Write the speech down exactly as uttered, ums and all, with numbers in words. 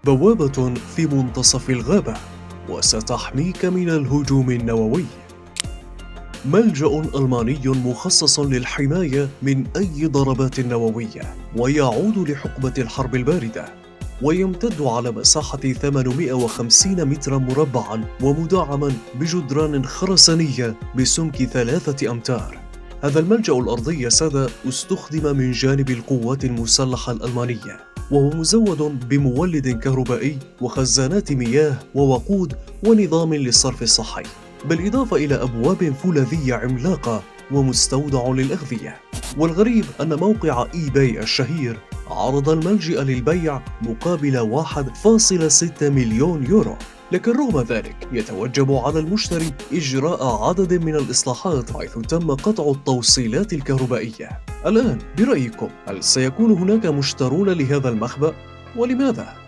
بوابة في منتصف الغابة وستحميك من الهجوم النووي. ملجأ ألماني مخصص للحماية من أي ضربات نووية، ويعود لحقبة الحرب الباردة، ويمتد على مساحة ثمانمئة وخمسين مترا مربعا ومدعما بجدران خرسانية بسمك ثلاثة أمتار. هذا الملجأ الأرضي يا سادة استخدم من جانب القوات المسلحة الألمانية، وهو مزود بمولد كهربائي وخزانات مياه ووقود ونظام للصرف الصحي، بالإضافة إلى أبواب فولاذية عملاقة ومستودع للأغذية. والغريب أن موقع إي باي الشهير عرض الملجأ للبيع مقابل واحد فاصلة ستة مليون يورو، لكن رغم ذلك يتوجب على المشتري إجراء عدد من الإصلاحات حيث تم قطع التوصيلات الكهربائية. الآن برأيكم، هل سيكون هناك مشترون لهذا المخبأ؟ ولماذا؟